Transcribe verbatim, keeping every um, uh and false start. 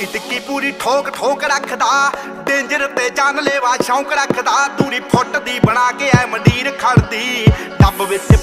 ਟਿੱਕੀ ਟਿੱਕੀ ਪੂਰੀ ਠੋਕ ਠੋਕ ਰੱਖਦਾ ਡੇਂਜਰ ਤੇ ਜਾਨ ਲੈਵਾ ਸ਼ੌਂਕ ਰੱਖਦਾ ਦੂਰੀ ਫੁੱਟ ਦੀ ਬਣਾ ਕੇ ਐ ਮੰਡੀਰ ਖੜਦੀ ਡੱਬ ਵਿੱਚ